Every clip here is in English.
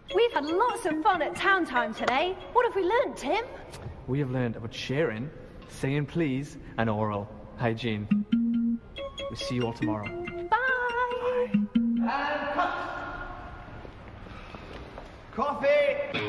We've had lots of fun at Town Time today. What have we learnt, Tim? We have learned about sharing, saying please, and oral hygiene. We'll see you all tomorrow. Bye! And cut! Coffee!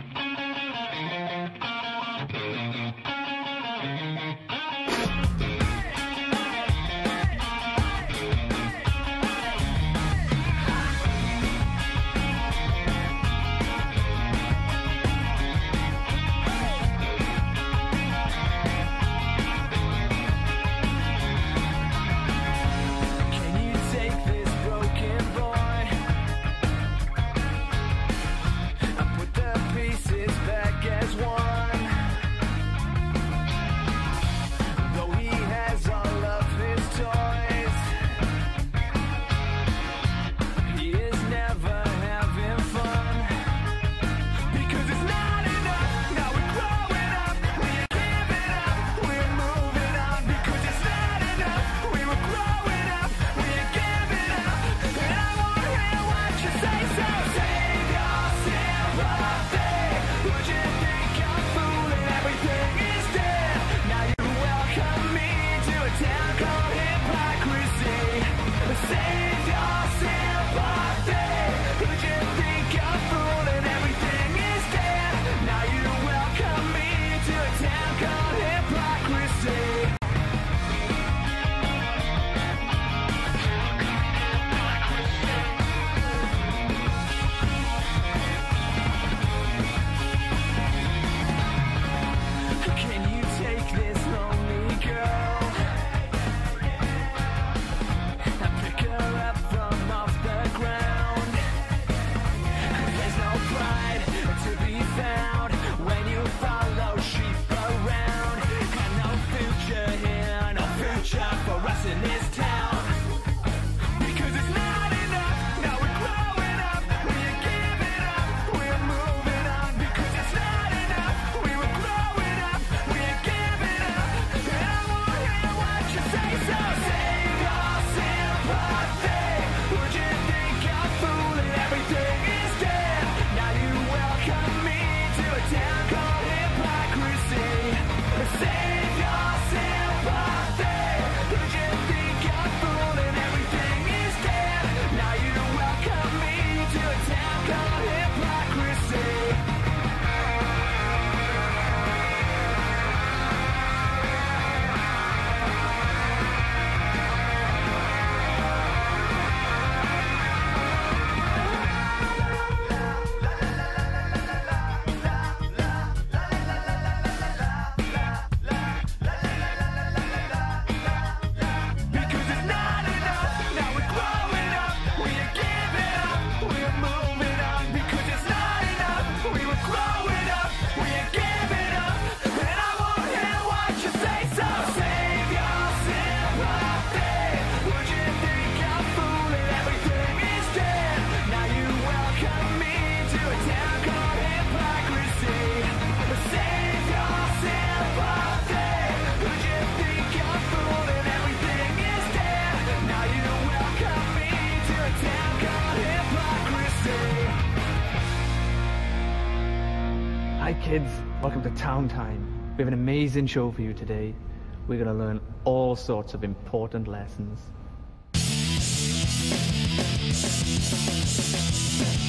Hi kids, welcome to Town Time. We have an amazing show for you today. We're going to learn all sorts of important lessons.